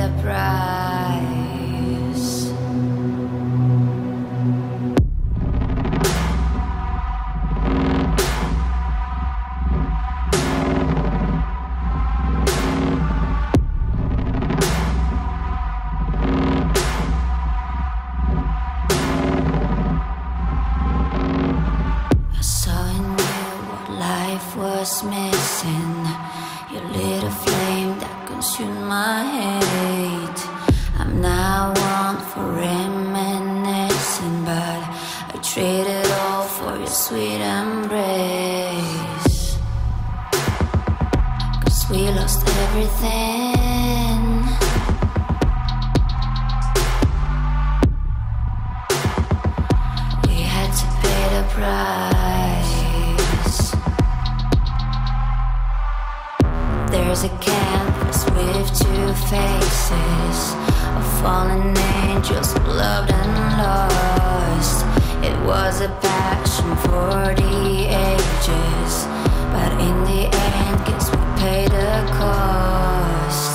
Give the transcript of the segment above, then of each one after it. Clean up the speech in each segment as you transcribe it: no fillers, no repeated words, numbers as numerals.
the price. Was missing. You lit a flame that consumed my hate. I'm now one for reminiscing, but I traded all for your sweet embrace. 'Cause we lost everything. We had to pay the price. There's a canvas with two faces of fallen angels, loved and lost. It was a passion for the ages, but in the end, guess we paid the cost.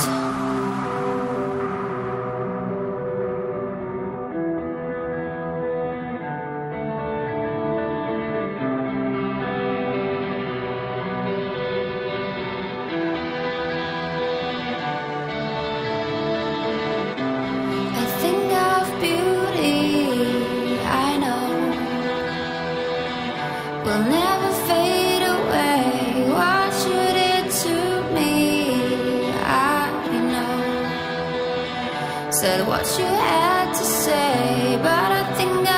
Will never fade away. What you did to me, I know. Said what you had to say, but I think